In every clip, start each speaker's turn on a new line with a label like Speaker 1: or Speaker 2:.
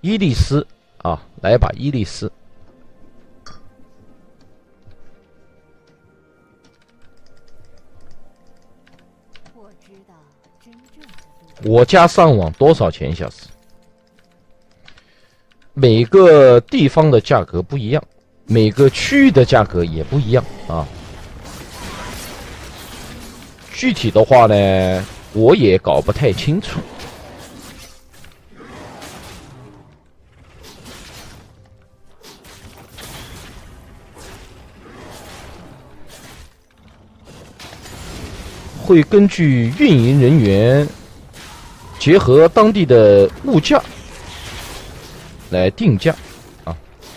Speaker 1: 伊利斯啊，来一把伊利斯。我家上网多少钱一小时？每个地方的价格不一样，每个区域的价格也不一样啊。具体的话呢，我也搞不太清楚。会根据运营人员结合当地的物价来定价啊。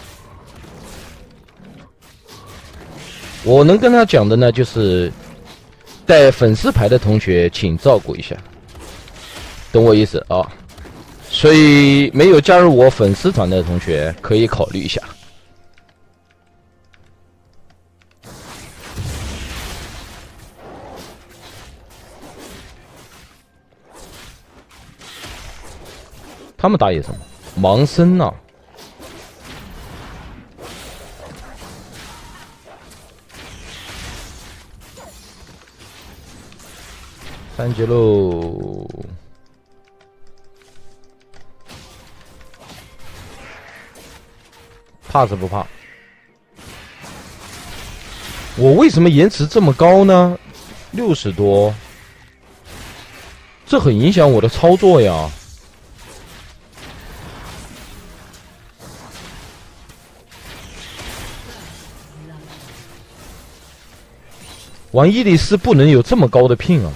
Speaker 1: 我能跟他讲的呢，就是带粉丝牌的同学请照顾一下，懂我意思啊？所以没有加入我粉丝团的同学可以考虑一下。他们打野什么？盲僧啊！三级喽！怕是不怕？我为什么延迟这么高呢？60多，这很影响我的操作呀。玩伊利斯不能有这么高的ping啊，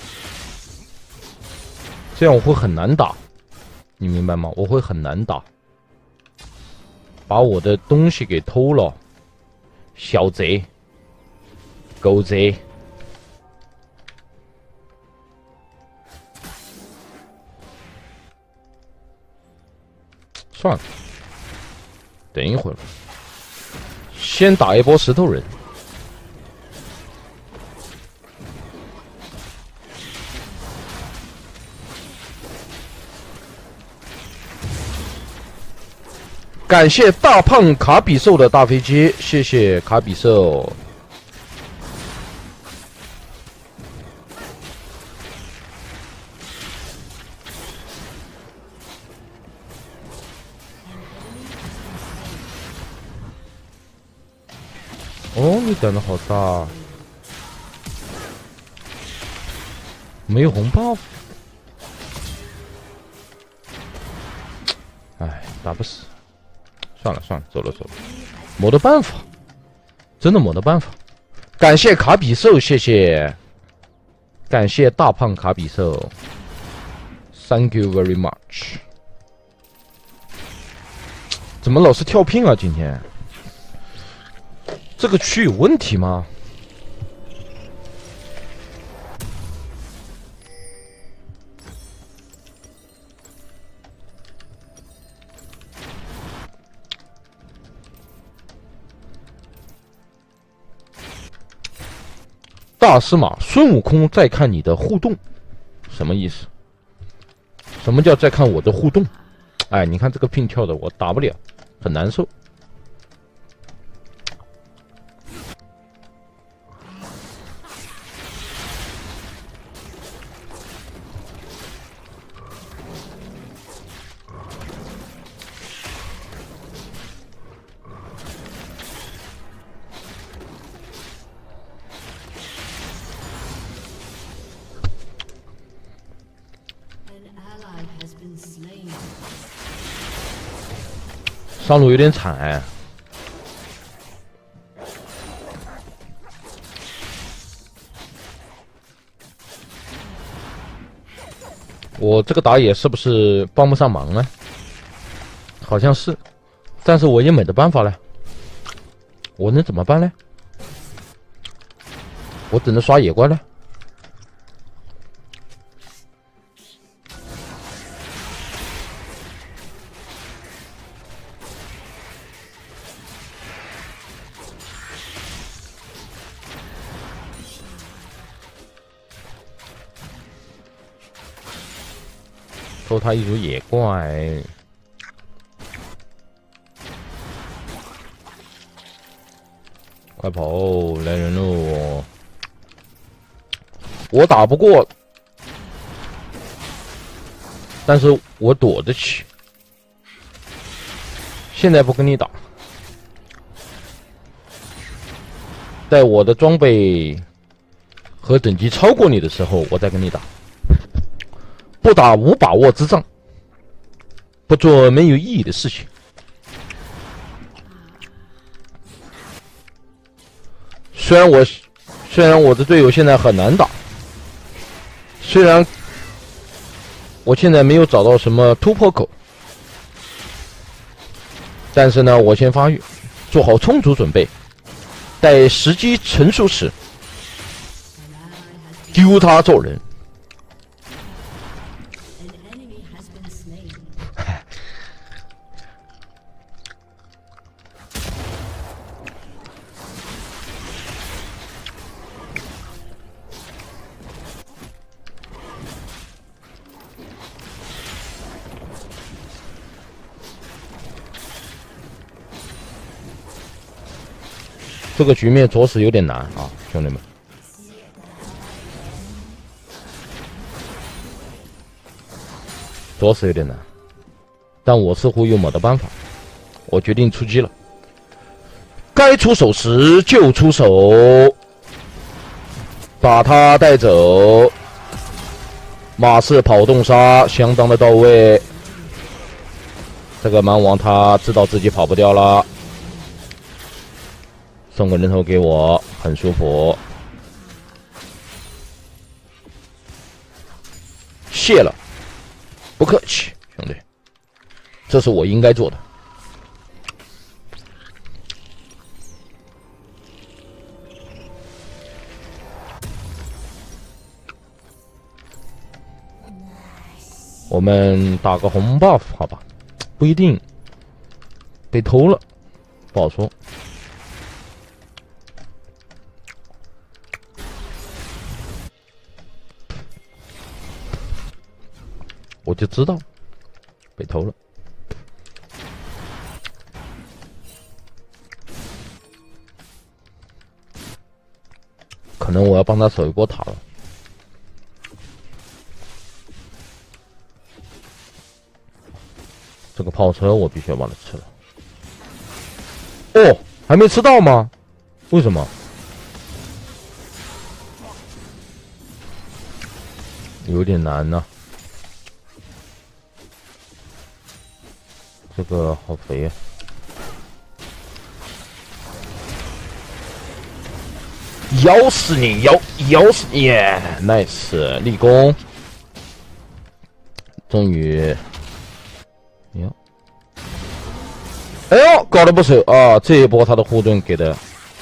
Speaker 1: 这样我会很难打，你明白吗？我会很难打，把我的东西给偷了，小贼，狗贼。算了，等一会儿，先打一波石头人。感谢大胖卡比兽的大飞机，谢谢卡比兽。哦，你胆子好大，没有红包。哎，打不死。算了算了，走了走了，没得办法，真的没得办法。感谢卡比兽，谢谢，感谢大胖卡比兽 ，Thank you very much。怎么老是跳ping啊？今天这个区有问题吗？大司马孙悟空在看你的互动，什么意思？什么叫在看我的互动？哎，你看这个ping跳的，我打不了，很难受。上路有点惨哎，我这个打野是不是帮不上忙呢？好像是，但是我也没得办法了，我能怎么办呢？我只能刷野怪了。偷他一组野怪， 快跑，来人喽！我打不过，但是我躲得起。现在不跟你打，在我的装备和等级超过你的时候，我再跟你打。不打无把握之仗，不做没有意义的事情。虽然我的队友现在很难打，虽然我现在没有找到什么突破口，但是呢，我先发育，做好充足准备，待时机成熟时，丢他做人。这个局面着实有点难啊，兄弟们。着实有点难，但我似乎又没得办法，我决定出击了。该出手时就出手，把他带走。马氏跑动杀相当的到位，这个蛮王他知道自己跑不掉了。送个人头给我，很舒服。谢了，不客气，兄弟，这是我应该做的。我们打个红 buff 好吧？不一定被偷了，不好说。我就知道被偷了。可能我要帮他守一波塔了。这个炮车我必须要把它吃了。哦，还没吃到吗？为什么？有点难呢。这个好肥啊！咬死你，咬死你 ！Nice， 立功。终于，哟，哎呦，搞得不错啊！这一波他的护盾给的，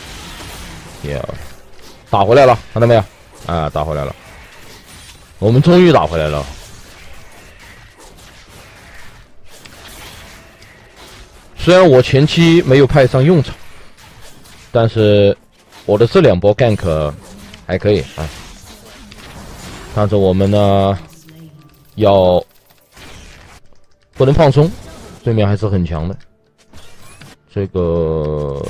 Speaker 1: 打回来了，看到没有？啊，打回来了，我们终于打回来了。虽然我前期没有派上用场，但是我的这两波 gank 还可以啊。但是我们呢，要不能放松，对面还是很强的。这个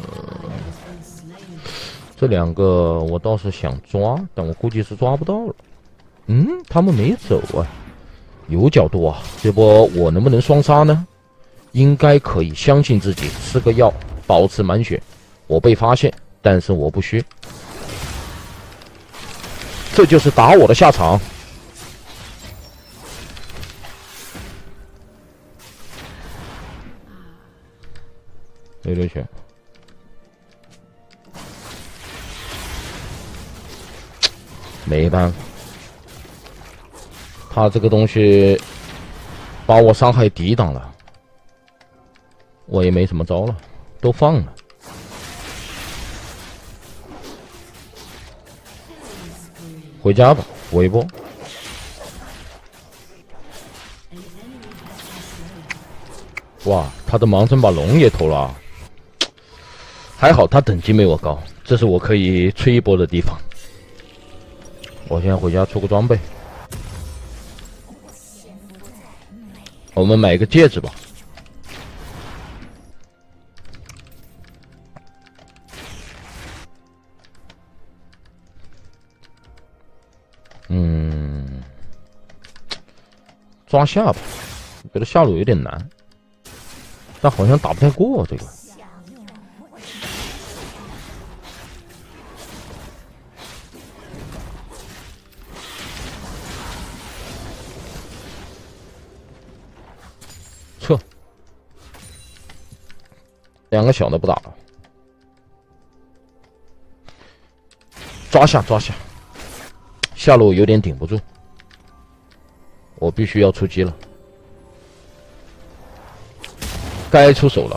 Speaker 1: 这两个我倒是想抓，但我估计是抓不到了。他们没走啊，有角度啊。这波我能不能双杀呢？应该可以，相信自己，吃个药，保持满血。我被发现，但是我不虚，这就是打我的下场。溜血，没办法，他这个东西把我伤害抵挡了。我也没什么招了，都放了。回家吧，补一波。哇，他的盲僧把龙也偷了，还好他等级没我高，这是我可以吹一波的地方。我现在回家出个装备，我们买个戒指吧。 抓下吧，觉得下路有点难，但好像打不太过这个。撤，两个小的不打了，抓下抓下，下路有点顶不住。 我必须要出击了，该出手了。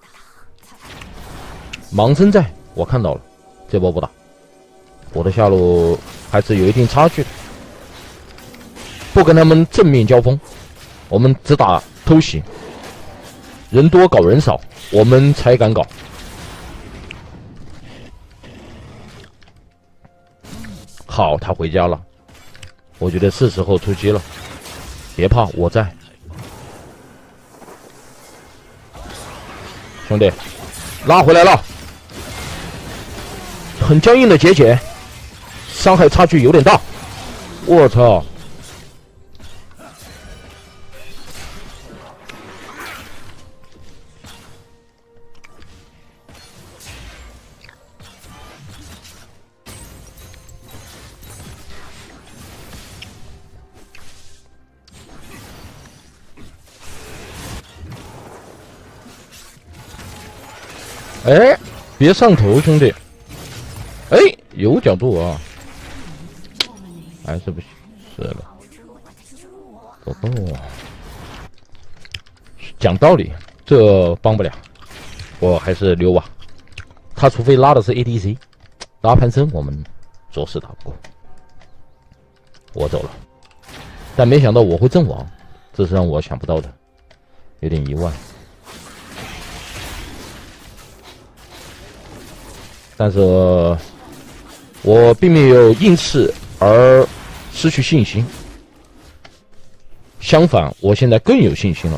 Speaker 1: 盲僧在，我看到了，这波不打，我的下路还是有一定差距的，不跟他们正面交锋，我们只打偷袭，人多搞人少，我们才敢搞。好，他回家了，我觉得是时候出击了。 别怕，我在，兄弟，拉回来了，很僵硬的结界，伤害差距有点大，我操！哎，别上头，兄弟！哎，有角度啊，还是不行，是的，不够啊。讲道理，这帮不了，我还是溜吧。他除非拉的是 ADC， 拉潘森我们着实打不过。我走了，但没想到我会阵亡，这是让我想不到的，有点意外。 但是，我并没有因此而失去信心。相反，我现在更有信心了，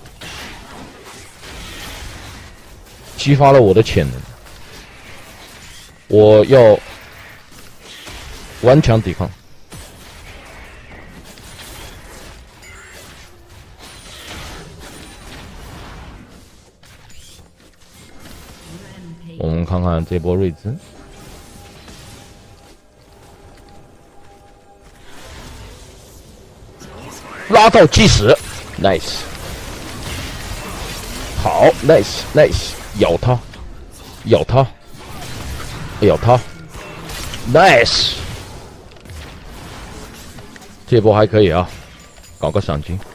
Speaker 1: 激发了我的潜能。我要顽强抵抗。我们看看这波瑞兹，拉到计时 ，nice， 好 ，nice nice， 咬他，咬他，咬他 ，nice， 这波还可以啊，搞个赏金，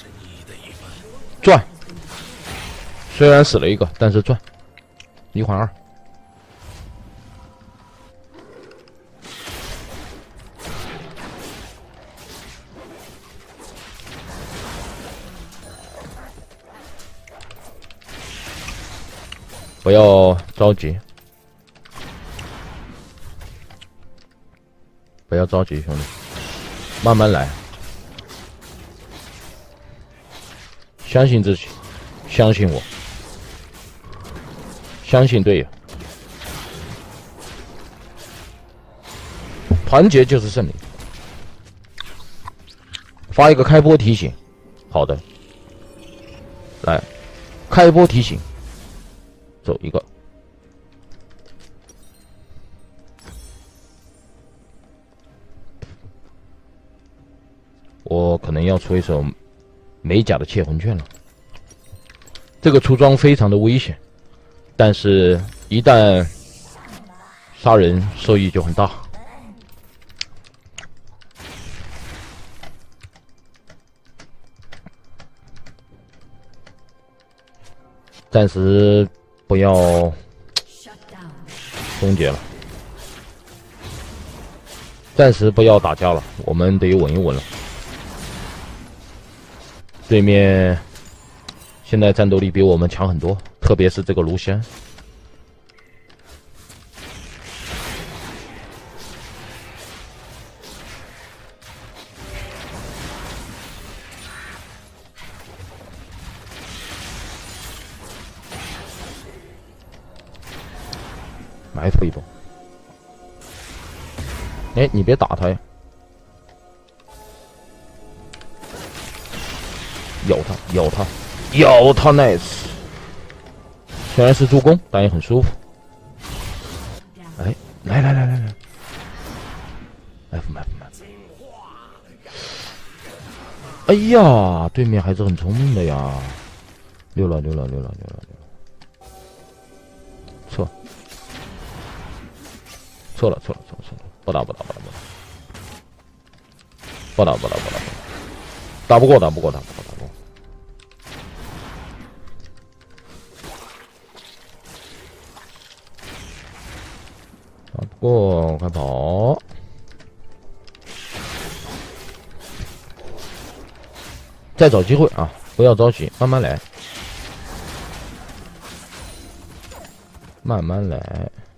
Speaker 1: 赚，虽然死了一个，但是赚。 1换2，不要着急，不要着急，兄弟，慢慢来，相信自己，相信我。 相信队友，团结就是胜利。发一个开播提醒，好的，来，开播提醒，走一个。我可能要出一手美甲的窃魂卷了，这个出装非常的危险。 但是，一旦杀人，收益就很大。暂时不要终结了，暂时不要打架了，我们得稳一稳了。对面现在战斗力比我们强很多。 特别是这个卢仙，埋伏一波。哎，你别打他呀！ 有他，有他，有他 ，nice。虽然是助攻，但也很舒服。哎，来，哎，不买。哎呀，对面还是很聪明的呀！溜了，撤了，不打，打不过，打不过，快跑！再找机会啊，不要着急，慢慢来，慢慢来。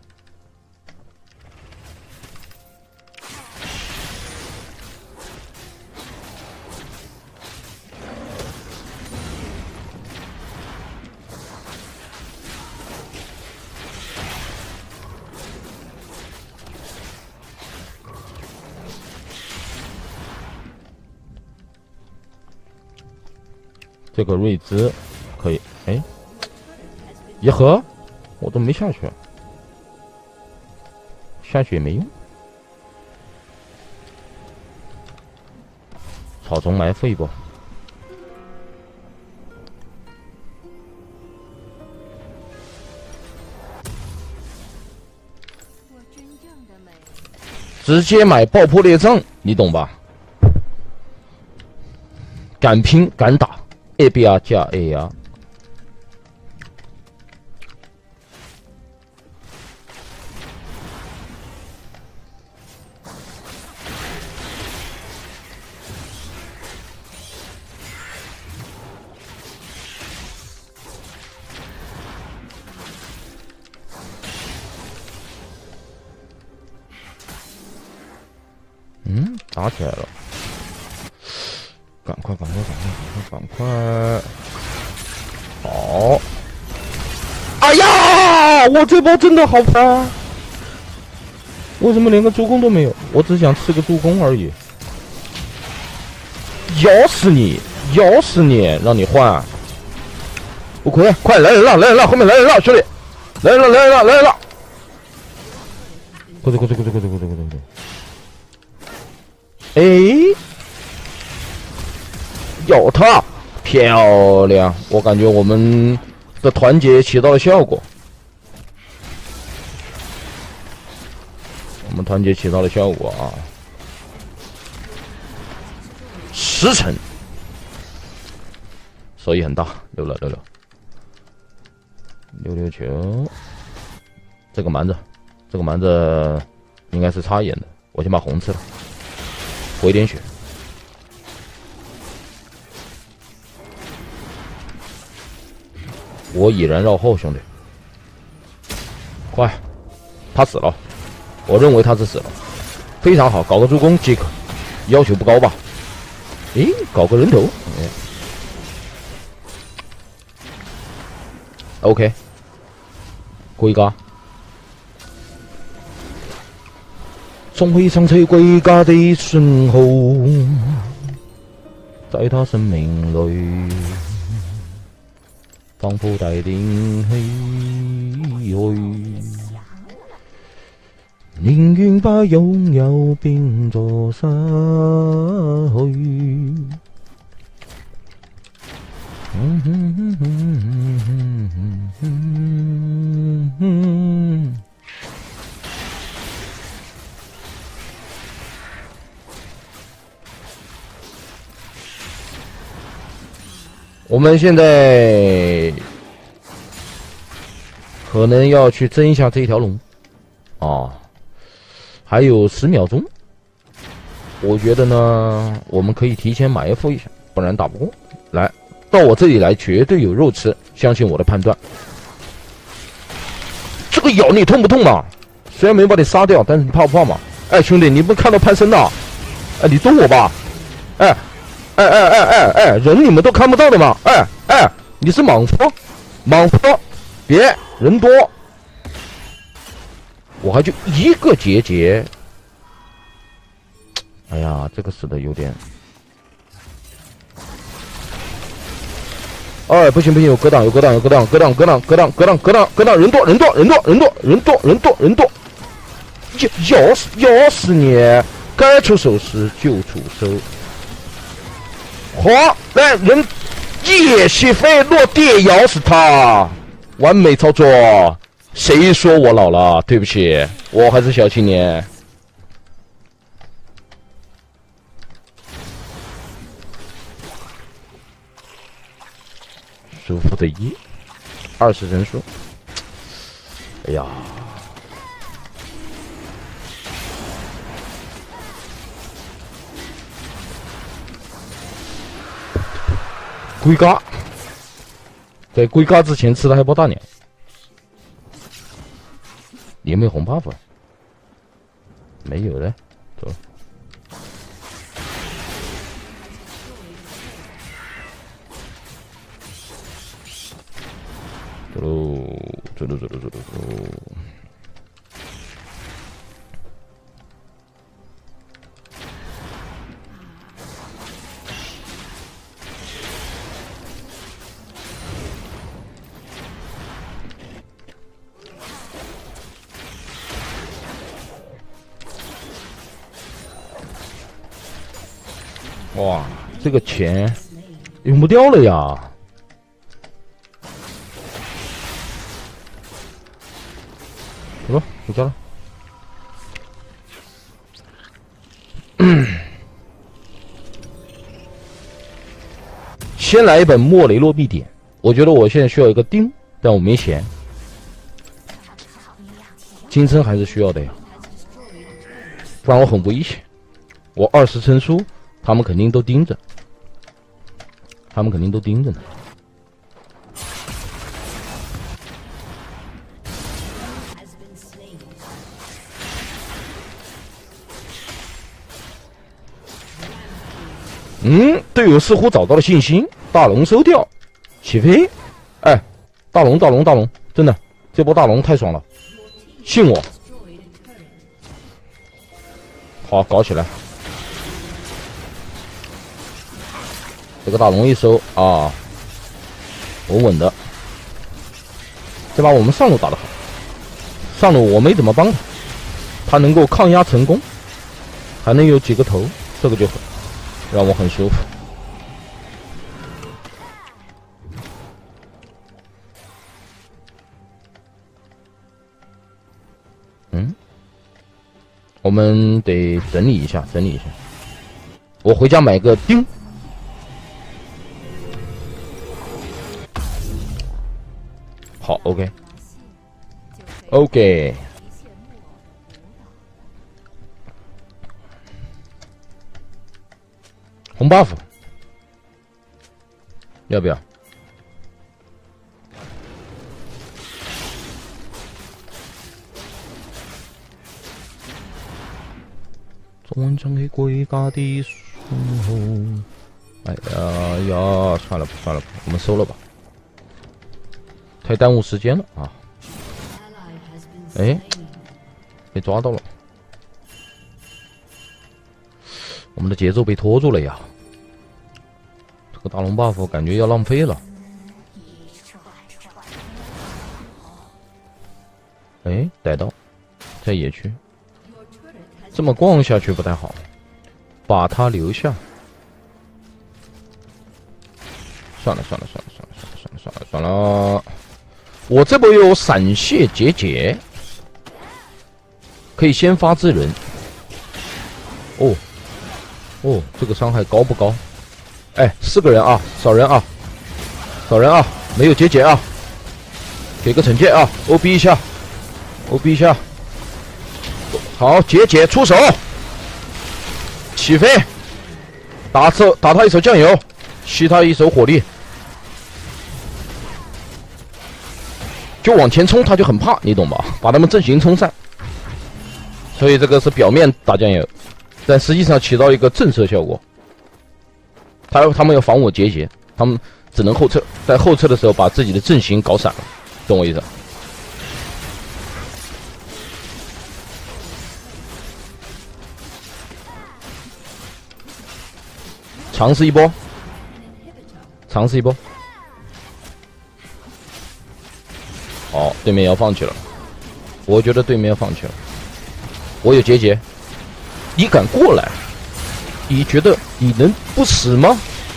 Speaker 1: 这个瑞兹可以，哎，一盒我都没下去，下去也没用。草丛埋伏一波，直接买爆破列阵，你懂吧？敢拼敢打。ABR 加 AR， 打起来了！赶快！好！哎呀，我这波真的好烦！为什么连个助攻都没有？我只想吃个助攻而已。咬死你！让你换！不亏，快来人了！后面来人了，兄弟！来人了！快！哎！有他，漂亮！我感觉我们的团结起到了效果。啊！10成，收益很大，溜了。溜球，这个蛮子应该是插眼的，我先把红吃了，回点血。我已然绕后，兄弟，快！他死了，我认为他是死了，非常好，搞个助攻即可，要求不高吧？诶，搞个人头，OK， 歸家，送回上車歸家的信號，在他生命裏。仿佛帶定唏噓，寧願把擁有變作失去。我们现在可能要去争一下这一条龙啊，还有10秒钟。我觉得呢，我们可以提前埋伏一下，不然打不过。来到我这里来，绝对有肉吃，相信我的判断。这个咬你痛不痛嘛？虽然没把你杀掉，但是你怕不怕嘛？哎，兄弟，你不看到潘森的？哎，你懂我吧？哎。人你们都看不到的嘛！你是莽夫，别人多，我还就一个结，哎呀，这个死的有点， 哎，不行不行，有格挡，有格挡，有格挡，格挡，格挡，格挡，格挡，格挡，格挡，人多，人多，人多，人多，人多，人多，人多，要死你！该出手时就出手。好，来人，叶起飞落地，咬死他，完美操作。谁说我老了？对不起，我还是小青年。舒服的20人数。哎呀，龟嘎，在龟嘎之前吃的还包大鸟。有没有红 buff？ 没有了，走。走喽，走喽，走喽，走喽，走喽。哇，这个钱用不掉了呀！走吧，回家了。先来一本莫雷诺必点，我觉得我现在需要一个钉，但我没钱。金称还是需要的呀，不然我很危险。我20称输。他们肯定都盯着，他们肯定都盯着呢。队友似乎找到了信心，大龙收掉，起飞。哎，大龙，大龙，大龙，真的，这波大龙太爽了，信我。好，搞起来。这个大龙一收啊，稳稳的。这把我们上路打得好，上路我没怎么帮他，他能够抗压成功，还能有几个头，这个就让我很舒服。我们得整理一下，整理一下。我回家买个钉。好 ，OK， 红 buff 要不要？中文唱给归家的时候，哎呀，算了吧，算了吧，我们收了吧。太耽误时间了啊！哎，被抓到了，我们的节奏被拖住了呀！这个大龙 buff 感觉要浪费了。哎，逮到，在野区，这么逛下去不太好，把他留下。算了算了算了算了算了算了算了算了。我这波有闪现结节，可以先发制人。哦，这个伤害高不高？哎，4个人啊，少人啊，少人啊，没有结节啊，给个惩戒啊 ，OB 一下 ，OB 一下，好，结节出手，起飞，打他一手酱油，吸他一手火力。就往前冲，他就很怕，你懂吧？把他们阵型冲散，所以这个是表面打酱油，但实际上起到一个震慑效果。他们要防我结节，他们只能后撤，在后撤的时候把自己的阵型搞散了，懂我意思？尝试一波，尝试一波。 对面要放弃了，我觉得对面要放弃了。我有结节，你敢过来？你觉得你能不死吗？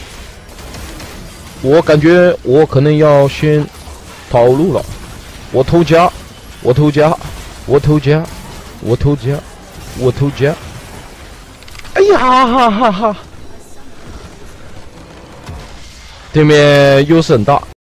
Speaker 1: 我感觉我可能要先跑路了。我偷家，我偷家，我偷家，我偷家，我偷家。哎呀哈哈哈！对面优势很大。